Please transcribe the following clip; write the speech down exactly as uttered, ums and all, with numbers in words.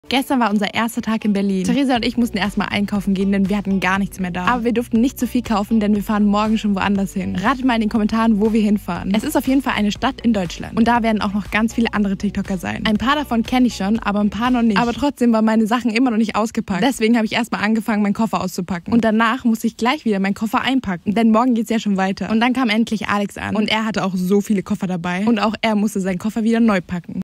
Gestern war unser erster Tag in Berlin. Theresa und ich mussten erstmal einkaufen gehen, denn wir hatten gar nichts mehr da. Aber wir durften nicht zu viel kaufen, denn wir fahren morgen schon woanders hin. Ratet mal in den Kommentaren, wo wir hinfahren. Es ist auf jeden Fall eine Stadt in Deutschland. Und da werden auch noch ganz viele andere TikToker sein. Ein paar davon kenne ich schon, aber ein paar noch nicht. Aber trotzdem waren meine Sachen immer noch nicht ausgepackt. Deswegen habe ich erstmal angefangen, meinen Koffer auszupacken. Und danach musste ich gleich wieder meinen Koffer einpacken. Denn morgen geht es ja schon weiter. Und dann kam endlich Alex an. Und er hatte auch so viele Koffer dabei. Und auch er musste seinen Koffer wieder neu packen.